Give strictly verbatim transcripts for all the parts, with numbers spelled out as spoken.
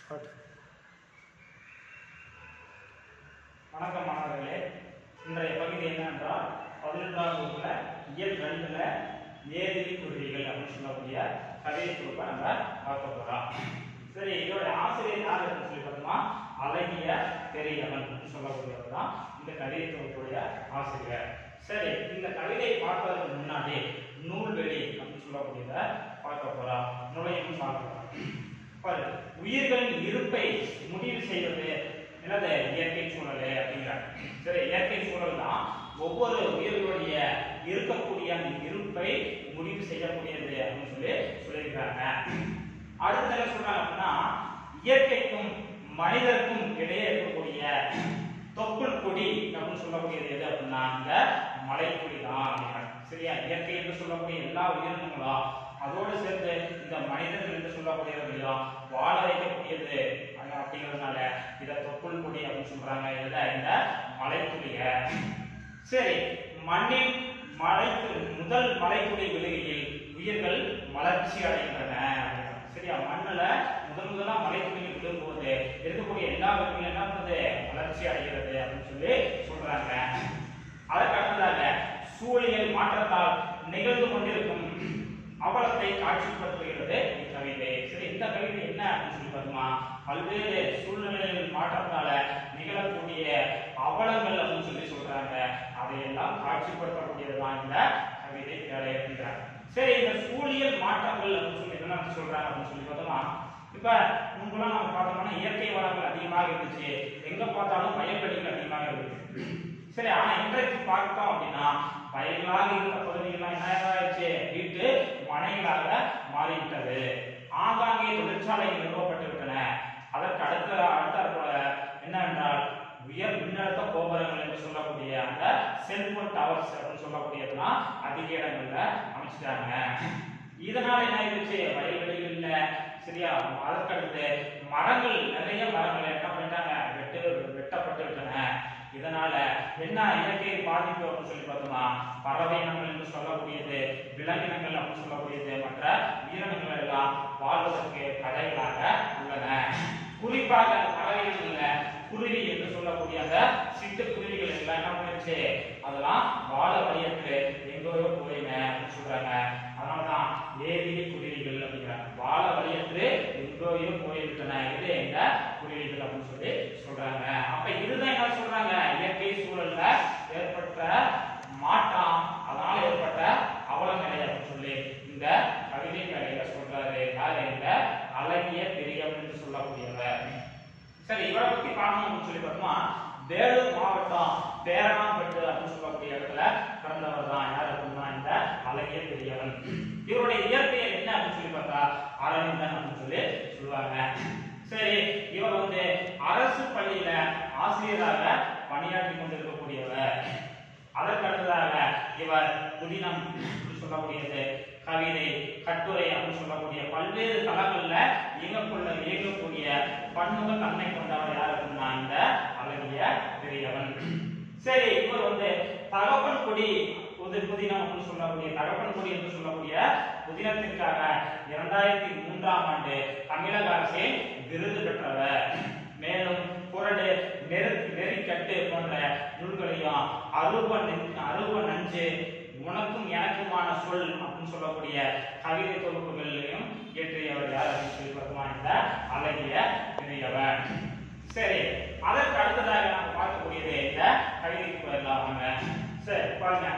வணக்கம் மாணவர்களே, இன்றைய பகுதி என்னென்றால் பதினொன்றாம் வகுப்புல இயல் ரெண்டுல ஏதிலி குருவிகள் அப்படின்னு சொல்லக்கூடிய கதையை தொகுப்பை நம்ம பார்க்க போறோம். சரி, இதோட ஆசிரியர் யார் அப்படின்னு சொல்லி பார்த்தோம்னா அழகிய பெரியவன் அப்படின்னு சொல்லக்கூடியவர் தான் இந்த கதையை தொகுப்புடைய ஆசிரியர். சரி, இந்த கவிதை பார்ப்பதற்கு முன்னாடி நூல்வெளி அப்படின்னு சொல்லக்கூடியதை பார்க்க போறோம். நுழையும் பார்க்கலாம். உயிர்களின் இருப்பை முடிவு செய்வது என்னது? இயற்கை சூழல் அப்படிங்கிறாங்க. சரி, இயற்கை சூழல் தான் ஒவ்வொரு உயிர்களுடைய இருக்கக்கூடிய அந்த இருப்பை முடிவு செய்யக்கூடியது அப்படின்னு சொல்லி சொல்லியிருக்காங்க. அடுத்த என்ன சொல்றாங்க அப்படின்னா, இயற்கைக்கும் மனிதருக்கும் இடையே இருக்கக்கூடிய தொப்புள் கொடி அப்படின்னு சொல்லக்கூடியது எது அப்படின்னா இந்த மலைக்குடி தான் அப்படிங்கிறாங்க. சரியா, இயற்கை என்று சொல்லக்கூடிய எல்லா உயிரினங்களும் அதோடு சேர்ந்து இந்த மனிதர்கள் என்று சொல்லக்கூடியவர்களையும் வாழ வைக்கக்கூடியது அப்படிங்கிறதுனால இதை தொப்புள் கொடி அப்படின்னு சொல்றாங்க. இதுல இந்த மலைக்குடிய. சரி, மண்ணின் மலைக்கு முதல் மலைக்குடி விழுகையில் உயிர்கள் மலர்ச்சி அடைகின்றன. சரியா, மண்ணுல முதல் முதலா மலைக்குடியில் விழும்போது இருக்கக்கூடிய எல்லா உயிர்களும் என்ன பண்ணுது? வளர்ச்சி அடைகிறது அப்படின்னு சொல்லி சொல்றாங்க. அதற்கு அடுத்ததாக சூழியல் மாற்றத்தால் நிகழ்ந்து கொண்டிருக்கும் அவலத்தை காட்சிப்படுத்துகிறது இக்கவிதை. சரி, இந்த கவிதை என்ன அப்படின்னு சொல்லி பார்த்தோமா, பல்வேறு சூழ்நிலைகள் மாற்றத்தால நிகழக்கூடிய அவலங்கள் அப்படின்னு சொல்லி சொல்றாங்க. அதையெல்லாம் காட்சிப்படுத்தக்கூடியதுதான் இந்த கவிதை வேலை அப்படின்றாங்க. சரி, இந்த சூழியல் மாற்றங்கள் அப்படின்னு சொல்லி என்ன சொல்றாங்க அப்படின்னு சொல்லி பார்த்தோமா, இப்ப முன்பெல்லாம் நம்ம பார்த்தோம்னா இயற்கை வளங்கள் அதிகமாக இருந்துச்சு, எங்க பார்த்தாலும் வயல்வெளிகள் அதிகமாக இருந்துச்சு. சரி, ஆனா இன்றைக்கு பார்த்தோம் அப்படின்னா வயல்களாக இருந்த பகுதிகள்லாம் என்ன ஆயிடுச்சு? வீட்டு மனைகளாக மாறிவிட்டது. ஆங்காங்கே தொழிற்சாலைகள் நிறுவப்பட்டு விட்டன. அதற்கு அடுத்த அடுத்த போல என்னவென்றால் உயர் மின்னழுத்த கோபுரங்கள் என்று சொல்லக்கூடிய அந்த செல்போன் டவர்ஸ் அப்படின்னு சொல்லக்கூடியதுலாம் அதிக இடங்கள்ல அமைச்சிட்டாங்க. இதனால என்ன ஆயிடுச்சு? வயல்வெளிகள் இல்ல. சரியா, அதற்கு அடுத்து மரங்கள் நிறைய மரங்கள் என்ன பண்ணிட்டாங்க? வெட்டு வெட்டப்பட்டு விட்டன. இதனால என்ன இயற்கை பாதிப்பு அப்படின்னு சொல்லி பார்த்தோம்னா பறவை இனங்கள் என்று சொல்லக்கூடியது, விலங்கினங்கள் அப்படின்னு சொல்லக்கூடியது, மற்ற உயிரினங்கள் எல்லாம் வாழ்வதற்கு தடைகளாக உள்ளன. குறிப்பாக பறவை இனங்கள்ல குருவி என்று சொல்லக்கூடிய அந்த சிட்டு குருவிகள் எல்லாம் என்ன பண்ணிருச்சு? அதெல்லாம் வாழ வழியற்று எங்கோ போயின அப்படின்னு சொல்றாங்க. அதனாலதான் ஏதிலி குருவிகள் அப்படிங்கிறாங்க. வாழ வழியற்று எங்கோயோ போய்விட்டன. இது எங்க குருவிகள் அப்படின்னு சொல்லி சொல்றாங்க. அப்ப இதுதான் என்ன சொல்றாங்க? இயற்கை சூழல்ல ஏற்பட்ட மாற்றம், அதனால ஏற்பட்ட அவலநிலை அப்படின்னு சொல்லி இந்த கவிதை கலையில சொல்றாரு. யாரு? இந்த அழகிய பெரியவன் என்று சொல்லக்கூடியவர். சரி, இவரை பத்தி பார்க்கணும் அப்படின்னு சொல்லி பார்த்தோம்னா வேலூர் மாவட்டம் பேரணாம்பட்டு அப்படின்னு சொல்லக்கூடிய இடத்துல பிறந்தவர் தான். யார் அப்படின்னா இந்த அழகிய பெரியவன். இவருடைய இயற்கையை என்ன அப்படின்னு சொல்லி பார்த்தா அரவிந்தன் அப்படின்னு சொல்லி சொல்லுவாங்க. சரி, இவர் வந்து அரசு பள்ளியில ஆசிரியராக பணியாற்றி கொண்டிருக்கக்கூடியவர். அதற்கு அடுத்ததாக இவர் புதினம் சொல்லக்கூடியது, கவிதை, கட்டுரை அப்படின்னு சொல்லக்கூடிய பல்வேறு தளங்கள்ல இயங்கக்குள்ள இயங்கக்கூடிய பன்முக தன்மை கொண்டவர். யார் அப்படின்னா இந்த அழகிய பெரியவன். சரி, இவர் வந்து தகப்பன் கொடி புது புதினம் அப்படின்னு சொல்லக்கூடிய தகப்பன் கொடி என்று சொல்லக்கூடிய புதினத்திற்காக இரண்டாயிரத்தி மூன்றாம் ஆண்டு தமிழக அரசின் விருது பெற்றவர். மேலும் புரடு, நெரு நெறிக்கட்டு போன்ற நூல்களையும் அருவ அருவ நஞ்சு, உனக்கும் எனக்குமான சொல் அப்படின்னு சொல்லக்கூடிய கவிதை தொகுப்புகளையும் இயற்றியவர். யார் அப்படின்னு சொல்லி பார்த்தோமா இந்த அழகிய பெரியவர். சரி, அதற்கு அடுத்ததாக நம்ம பார்க்கக்கூடியது இந்த கவிதைக்கு போயிடலாம் வாங்க. சரி, பாருங்க.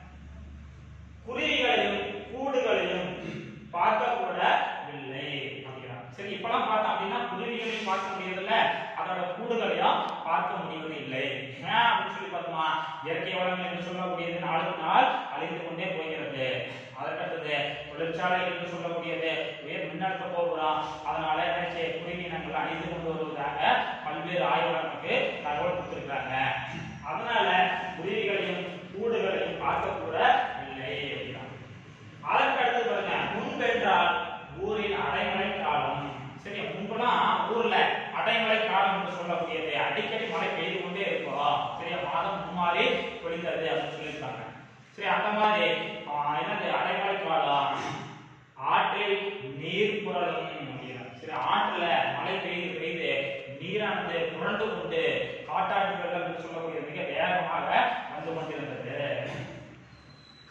குருவிகளையும் கூடுகளையும் பார்க்க கூட இல்லை அப்படிங்கிறாங்க. சரி, இப்பெல்லாம் பார்த்தோம் அப்படின்னா குருவிகளையும் பார்க்க முடியறதில்ல, அதோட கூடுகளையும் பார்க்க முடிவது இல்லை. ஏன் அப்படின்னு சொல்லி பார்த்தோமா, இயற்கை வளங்கள் என்று சொல்லக்கூடியது நாளுக்கு நாள் அழிந்து கொண்டே போகிறது. அதற்கடுத்தது தொழிற்சாலைகள் என்று சொல்லக்கூடியது உயர் மின்னழுத்த கோபுரம், அதனால என்ன குருவினங்கள் அழிந்து கொண்டு வருவதாக பல்வேறு ஆய்வாளர் நமக்கு தகவல் கொடுத்திருக்காங்க. அதனால குருவிகளையும் கூடுகளையும் பார்க்க கூட இல்லை அப்படின்னா. அதற்கு அடுத்து பாருங்க, முன்பென்றால் ஊரின் அடைமழை காலம். சரி, முன்பெல்லாம் ஊர்ல அடைமழை காலம் என்று சொல்லக்கூடியது அடிக்கடி மழை பெய்து கொண்டே இருக்கும். சரியா, மாதம் மும்மாறி பொழிந்தது அப்படின்னு சொல்லியிருக்காங்க. சரி, அந்த மாதிரி என்னது அடைமழை காலம் ஆற்றில் நீர் புரளும் அப்படின்னா. சரி, ஆற்றுல மழை பெய்து பெய்து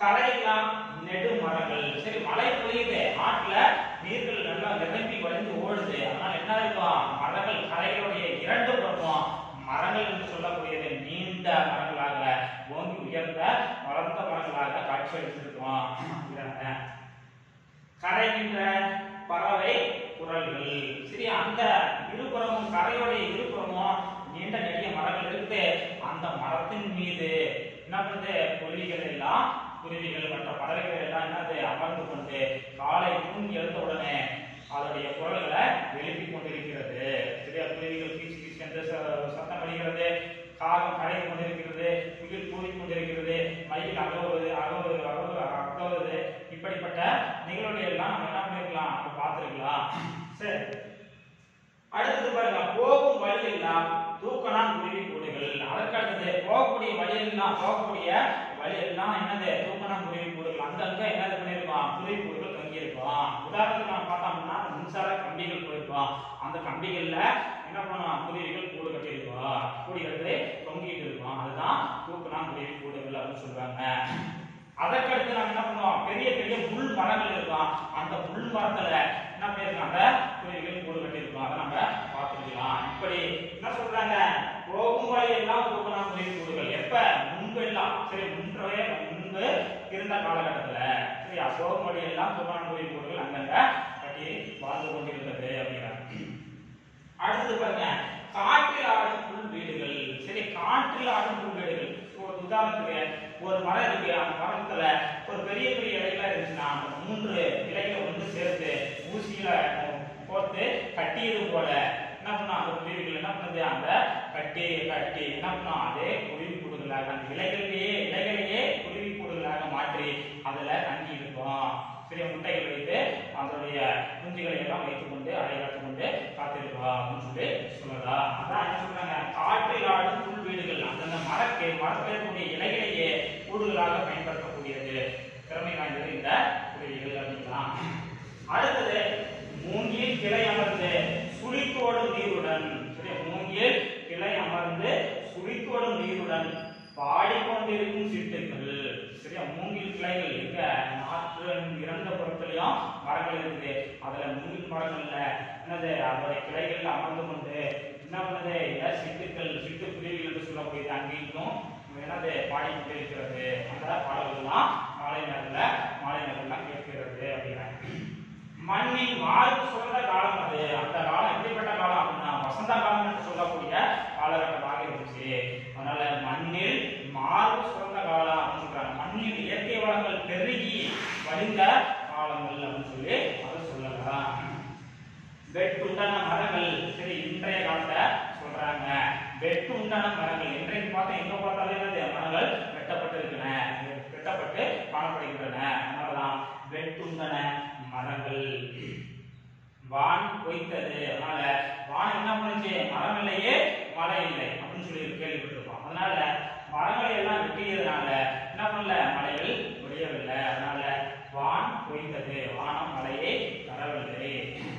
கரையெல்லாம் நெடுமரங்கள். சரி, மழை பெய்யுது, ஆற்றுல நீர்கள் நல்லா நிரம்பி வழிந்து ஓடுது. அதனால என்ன இருக்கும், மரங்கள் கரைகளுடைய இரண்டு பக்கம் மரங்கள் என்று சொல்லக்கூடியது நீண்ட மரங்களாக ஓங்கி உயர்ந்த வளர்ந்த மரங்களாக காட்சி அளித்திருக்கும். கரைகின்ற பறவை குரல்கள். சரி, அந்த இருபுறமும் கரையோடைய இருபுறமும் நீண்ட நெடிய மரங்கள் இருக்கு. அந்த மரத்தின் மீது என்ன பண்ணுது, குருவிகள் எல்லாம் குருவிகள் மற்ற பறவைகள் எல்லாம் என்னது அமர்ந்து கொண்டு காலை தூங்கி எழுந்த உடனே அதனுடைய குரல்களை எழுப்பி கொண்டிருக்கிறது. சரியா, குருவிகள் கீச்சு கீச்சு என்று சத்தம் அடிக்கிறது, காகம் கரைந்து கொண்டிருக்கிறது, குயில் கூறி கொண்டிருக்கிறது, மயில் அகவுவது அகவுவது அகவு அகவுவது இப்படிப்பட்ட நிகழ்வுகளை எல்லாம் நம்ம என்ன பண்ணிருக்கலாம், நம்ம பார்த்திருக்கலாம். சரி, அடுத்தது பாருங்க, போகும் வழி எல்லாம் தூக்கணான் குருவி கூடுகள். அதற்கு அடுத்தது போகக்கூடிய வழி எல்லாம் போகக்கூடிய வழி எல்லாம் என்னது தூக்கணான் குருவி கூடுகள். அங்கங்க என்னது பண்ணிருக்கோம், குருவி கூடுகள் தங்கி இருக்கும். உதாரணத்துக்கு நம்ம பார்த்தோம்னா மின்சார கம்பிகள் போயிருக்கோம், அந்த கம்பிகள்ல என்ன பண்ணுவோம், குருவிகள் கூடு கட்டி இருக்கும், கூடி கட்டி தொங்கிட்டு இருக்கும். அதுதான் தூக்கணான் குருவி கூடுகள் அப்படின்னு சொல்றாங்க. அதற்கடுத்து நம்ம என்ன பண்ணுவோம், பெரிய பெரிய முள் மரங்கள் இருக்கும், அந்த முள் மரத்துல என்ன பண்ணிருக்காங்க, குருவிகள் கூடு கட்டி இருக்கும். அதை நம்ம பார்த்துக்கலாம். இப்படி என்ன சொல்றாங்க, போகும் வழி எல்லாம் தூக்கணான் குருவி கூடுகள். எப்ப, முன்பு எல்லாம், சரி முன்பே முன்பு இருந்த காலகட்டத்துல, சரியா, போகும் வழி எல்லாம் தூக்கணான் குருவி கூடுகள் அங்கங்க கட்டி வாழ்ந்து கொண்டிருந்தது அப்படிங்கிறாங்க. அடுத்து பாருங்க, காற்றில் ஆடும் புல் வீடுகள். சரி, காற்றில் ஆடும் புல் வீடுகள். ஒரு உதாரணத்துக்கு ஒரு மரம் இருக்கு, அந்த மரத்துல ஒரு பெரிய பெரிய இலைகளா இருந்துச்சுன்னா அந்த மூன்று இலைகளை வந்து சேர்த்து ஊசியில போட்டு கட்டியது போல என்ன பண்ணா அந்த குருவிகள் என்ன பண்ணுது, அந்த கட்டி கட்டி என்ன பண்ணா அதே குருவி கூடுகளாக அந்த இலைகளையே இலைகளையே குருவி கூடுகளாக மாற்றி அதுல தங்கி இருக்கும். சரி, முட்டைகள் வைத்து அதனுடைய குஞ்சுகளை எல்லாம் வைத்துக் கொண்டு அதை காத்துக் கொண்டு காத்திருக்கா அப்படின்னு சொல்லி சொல்லலாம். அதான் என்ன சொல்றாங்க, காற்றில் ஆடும் புல் வீடுகள். அந்தந்த மரக்கு மரத்தில் இருக்கக்கூடிய இலைகளையே கூடுகளாக பயன்படுத்தக்கூடியது திறமை வாய்ந்தது இந்த குருவிகள் அப்படின்லாம். அடுத்தது, மூங்கில் கிளை அமர்ந்து சுழித்தோடும் நீருடன். சரி, மூங்கில் கிளை அமர்ந்து சுழித்தோடும் நீருடன் பாடிக்கொண்டிருக்கும் சிட்டுகள். சரியா, மூங்கில் கிளைகள் இருக்க நாற்று இறந்த பொருட்களையும் மரங்கள் இருக்குது. அதுல மூங்கில் மரங்கள்ல என்னது அதோட கிளைகள் அமர்ந்து கொண்டு என்ன பண்ணுது, சிட்டுக்கள் சிட்டு குருவிகள் என்று சொல்லக்கூடியது அங்கேயும் என்னது பாடிக்கொண்டிருக்கிறது. அந்த பாடல்கள்லாம் மாலை நேரத்துல மாலை நேரம்லாம் கேட்கிறது அப்படிங்கிறாங்க. மண்ணின் வாழ்வு சொல்ற காலம் அது. அந்த காலம் எப்படிப்பட்ட காலம் அப்படின்னா வசந்த காலம் என்று சொல்லக்கூடிய காலகட்டமாக இருந்துச்சு. அதனால மண்ணில் மார்பு சுரந்த காலம் அப்படின்னு சொல்றாங்க. மண்ணில் இயற்கை வளங்கள் பெருகி வழிந்த காலங்கள் அப்படின்னு சொல்லி அதை சொல்லலாம். வெட்டுண்டான மரங்கள். சரி, இன்றைய காலத்தை சொல்றாங்க. வெட்டுண்டான மரங்கள் இன்றைக்கு பார்த்தா எங்க பார்த்தாலும் என்னது மரங்கள் வெட்டப்பட்டிருக்கின்றன, வெட்டப்பட்டு காணப்படுகின்றன. அதனாலதான் வெட்டுண்டான மரங்கள். வான் பொய்த்தது. அதனால வான் என்ன பண்ணுச்சு, மரம் இல்லையே மழை இல்லை அப்படின்னு சொல்லி கேள்விப்பட்டிருக்கோம். அதனால மரங்களை எல்லாம் வெட்டியதுனால என்ன பண்ணல, மழைகள் பொழியவில்லை. அதனால வான் பொய்த்தது, வானம் மழையை தரவில்லை.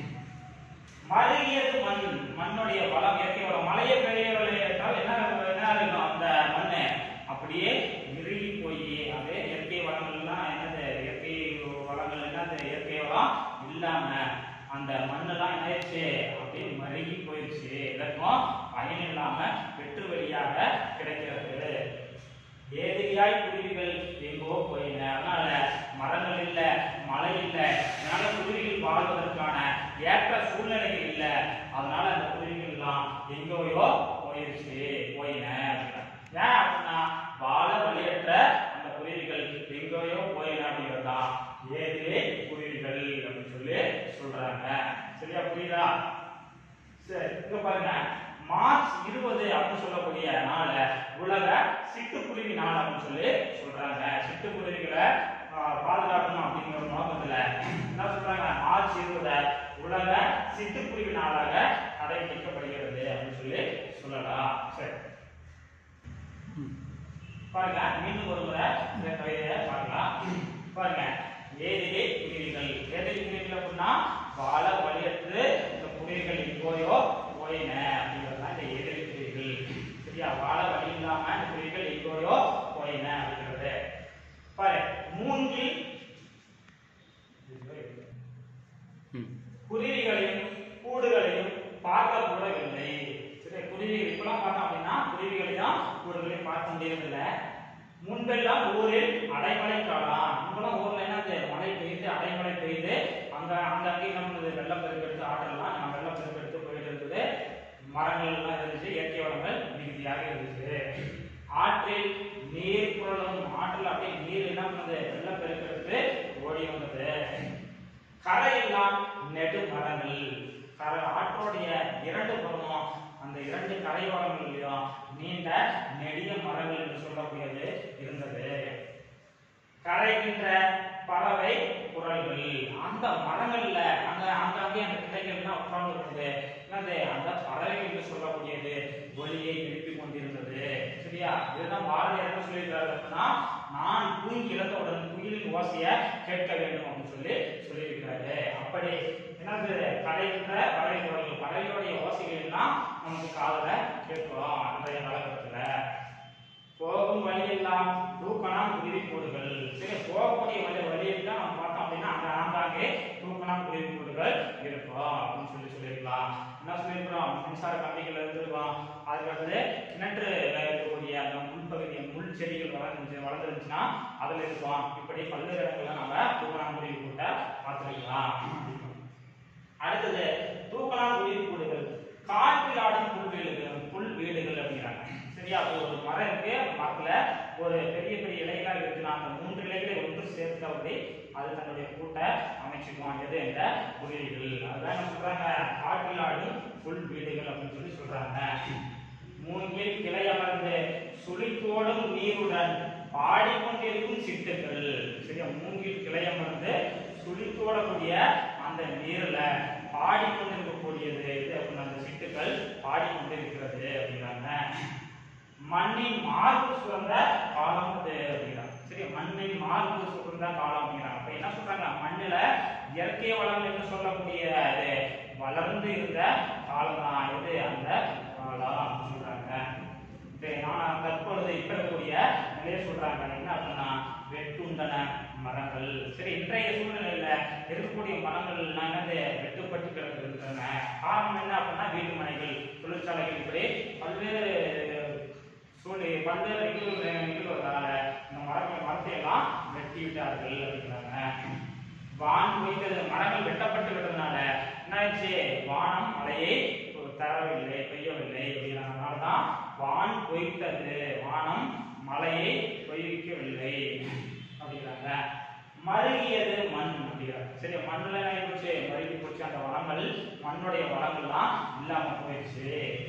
மருகியது மண். மண்ணுடைய வளம், இயற்கை வளம். மழையை பெய்யவில்லை என்றால் என்ன என்ன இருக்கும், அந்த மண்ணு அப்படியே இறுகி போய் அதே இயற்கை வளங்கள் எல்லாம் என்னது, இயற்கை வளங்கள் என்னது, இயற்கை வளம் இல்லாம அந்த மண்ணெல்லாம் என்னாயிடுச்சு, அப்படியே மருகி போயிடுச்சு. இதற்கும் பயன் இல்லாம வெற்று வெளியாக கிடைக்கிறது. ஏதிரியாய் குருவிகள் எங்கோ போயின. அதனால மரங்கள் இல்ல, மழை இல்ல, அதனால குருவிகள் வாழ்வதற்கான ஏற்ற சூழ்நிலைகள் இல்ல. அதனால அந்த குருவிகள் எல்லாம் எங்கோயோ போயிடுச்சு போயின. ஏன் அப்படின்னா வாழ வழியற்ற அந்த குருவிகள் எங்கோயோ போயின அப்படிங்கிறதா ஏதிரே குருவிகள் அப்படின்னு சொல்லி சொல்றாங்க. சரியா, புரியுதா? சரி, இங்க பாருங்க, மார்ச் இருபது அப்படின்னு சொல்லக்கூடிய நாள உலக சிட்டுக்குருவி நாள் அப்படின்னு சொல்லி சொல்றாங்க. சிட்டுக்குருவிகளை பாதுகாக்கணும் அப்படிங்கிற ஒரு நோக்கத்துல என்ன சொல்றாங்க, மார்ச் இருபது உலக சிட்டுக்குருவி நாளாக கடைபிடிக்கப்படுகிறது அப்படின்னு சொல்லி சொல்லலாம். சரி, பாருங்க, மீண்டும் ஒரு முறை இந்த கவிதையை பார்க்கலாம். பாருங்க, ஏதிலே குருவிகள். ஏதிலே குருவிகள் அப்படின்னா வாழ வழியற்று இந்த குருவிகள் இப்போயோ போயின அப்படிங்கிறதுதான் இந்த ஏதிலே குருவிகள். சரியா, வாழ வழி இல்லாம இந்த குருவிகள் இப்போயோ போயின அப்படிங்கிறது. பாரு, பண்ணது வெள்ளப்பெருக்கெடுத்து ஓடி வந்தது. கரையெல்லாம் நெடு மரங்கள், கரை ஆற்றோடைய இரண்டு புறமும் அந்த இரண்டு கரையோரங்களிலும் நீண்ட நெடிய மரங்கள் என்று சொல்லக்கூடியது இருந்தது. கரைகின்ற பறவை குரல்கள், அந்த மரங்கள்ல அங்க அங்கங்கே அந்த கிளைகள்லாம் உட்கார்ந்து இருந்தது. அந்த பறவை என்று சொல்லக்கூடியது ஒலியை எழுப்பி கொண்டிருந்தது. சரியா, இதுதான் பாரதியார் என்ன சொல்லியிருக்காரு அப்படின்னா, நான் தூங்கி இழந்தவுடன் குயிலின் ஓசைய கேட்க வேண்டும் அப்படின்னு சொல்லி சொல்லியிருக்கிறாரு. அப்படி என்னது கரைகின்ற பறவை குரல்கள், பறவையோடைய ஓசைகள் எல்லாம் நமக்கு காதல கேட்கிறோம். அன்றைய காலகட்டத்துல போகும் வழியெல்லாம் தூக்கணாம் குருவி கூடுகள். சரி, போகக்கூடிய வழி வழியெல்லாம் நம்ம பார்த்தோம் அப்படின்னா அங்க ஆங்காங்கே தூக்கணாம் குருவி கூடுகள் இருக்கும் அப்படின்னு சொல்லி சொல்லியிருக்கலாம். என்ன சொல்லியிருக்கிறோம், மின்சார கம்பிகள் இருந்திருக்கோம். அதுக்கடுத்து கிணற்று இருக்கக்கூடிய அந்த முன்பகுதிய முள் செடிகள் வளர்ந்து வளர்ந்துருந்துச்சுன்னா அதுல இருக்கும். இப்படி பல்வேறு இடங்கள்ல நம்ம தூக்கணாம் குருவி கூட்ட பார்த்துருக்கலாம். அடுத்தது தூக்கணாம் குருவி கூடுகள், காற்றில் ஆடும் புல்வீடுகள், புல் வீடுகள் அப்படிங்கிறாங்க. சரியா, ஒரு மரம் இருக்கு, அந்த மரத்துல ஒரு பெரிய பெரிய இலைகள் இருக்குன்னா அந்த மூன்று இலைகளை ஒன்று சேர்த்து அப்படி அது தன்னுடைய கூட்டை அமைச்சுக்குவோம். எது இந்த குருவிகள். அதுதான் என்ன சொல்றாங்க, காற்றில் ஆடும் புல் வீடுகள் அப்படின்னு சொல்லி சொல்றாங்க. மூங்கில் கிளை அமர்ந்து சுழித்தோடும் நீருடன் பாடிக்கொண்டிருக்கும் சிட்டுக்கள். சரியா, மூங்கில் கிளை அமர்ந்து சுழித்தோடக்கூடிய அந்த நீர்ல பாடிக்கொண்டிருக்கக்கூடியது இது அப்படின்னு அந்த சிட்டுக்கள் பாடிக்கொண்டிருக்கிறது அப்படிங்கிறாங்க. மண்ணின் மார்பு சுரந்த காலம் அது அப்படிங்கிறாங்க. சரி, மண்ணின் மார்பு சுரந்த காலம் அப்படிங்கிறாங்க. அப்ப என்ன சொல்றாங்க, மண்ணுல இயற்கை வளங்கள் என்று சொல்லக்கூடிய வளர்ந்து இருந்த காலம் தான் இது அந்த காலம் அப்படின்னு சொல்றாங்க. நான் தற்பொழுது இப்ப இருக்கக்கூடிய நிலையை சொல்றாங்க. என்ன அப்படின்னா வெட்டுண்டன மரங்கள். சரி, இன்றைய சூழ்நிலையில இருக்கக்கூடிய மரங்கள் என்னது வெட்டுப்பட்டு கிடக்கின்றன. காரணம் என்ன அப்படின்னா வீட்டு மனைகள், தொழிற்சாலைகள், இப்படி பல்வேறு சூழ்நிலை பல்வேறு நிகழ்வுகள் நிகழ்வதால இந்த மரங்கள் மரத்தை எல்லாம் வெட்டி விட்டார்கள் அப்படிங்கிறாங்க. வான் பொய்த்தது, மரங்கள் வெட்டப்பட்டு விட்டதுனால என்ன ஆயிடுச்சு, வானம் மழையை தரவில்லை, பெய்யவில்லை அப்படிங்கிறதுனாலதான் வான் பொய்த்தது, வானம் மழையை பொய்விக்கவில்லை அப்படிங்கிறாங்க. மருகியது மண் அப்படிங்கிறாங்க. சரி, மண்ணுல என்ன ஆயிடுச்சு, மருகி போச்சு. அந்த வளங்கள் மண்ணுடைய வளங்கள்லாம் இல்லாம போயிடுச்சு.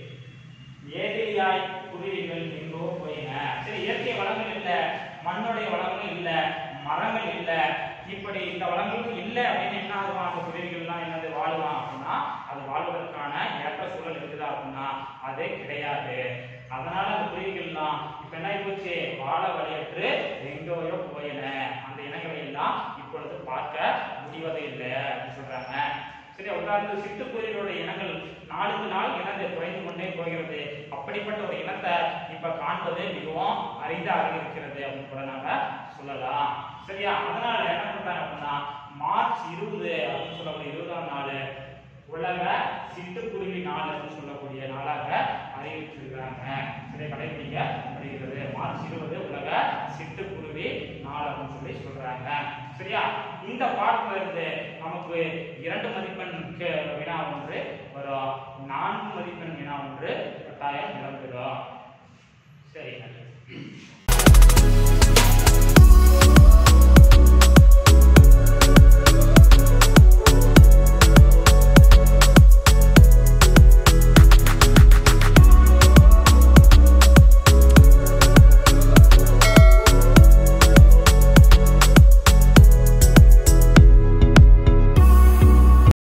ஏதிரியாய் குருவிகள் எங்கோ போயின. சரி, இயற்கை வளங்கள் இல்ல, மண்ணுடைய வளங்கள் இல்ல, மரங்கள் இல்ல, இப்படி இந்த வளங்களும் இல்ல அப்படின்னு என்ன ஆகுவான், அந்த குருவிகள்லாம் என்னது வாழுவான் அப்படின்னா அது வாழ்வதற்கான ஏற்ற சூழல் இருக்குதா அப்படின்னா அது கிடையாது. அதனால அந்த குருவிகள்லாம் இப்ப என்ன போச்சு, வாழ வழியற்று எங்கோயோ போயின. அந்த இனங்களை எல்லாம் இப்பொழுது பார்க்க முடிவதே இல்லை அப்படின்னு சொல்றாங்க. சரி, உதாரணத்து சிட்டுக்குருவிகளுடைய இனங்கள் நாளுக்கு நாள் இனத்தை குறைந்து கொண்டே போகிறது. அப்படிப்பட்ட ஒரு இனத்தை இப்ப காண்பது மிகவும் அரிதாக இருக்கிறது அப்படின்னு கூட நாங்க சொல்லலாம். சரியா, அதனால என்ன பண்றாங்க அப்படின்னா மார்ச் இருபது அப்படின்னு சொல்லக்கூடிய இருபதாம் நாள் உலக சிட்டுக்குருவி நாள் அப்படின்னு சொல்லக்கூடிய நாளாக அறிவிச்சிருக்கிறாங்க. சரி, கடைபிடிக்கப்படுகிறது. மார்ச் இருபது உலக சிட்டுக்குருவி நாள் அப்படின்னு சொல்லி சொல்றாங்க. சரியா, இந்த பாடத்துல இருந்து நமக்கு இரண்டு மதிப்பெண் வினா ஒன்று வரும், நான்கு மதிப்பெண் வினா ஒன்று கட்டாயம் இடம்பெறும். சரி, நன்றி.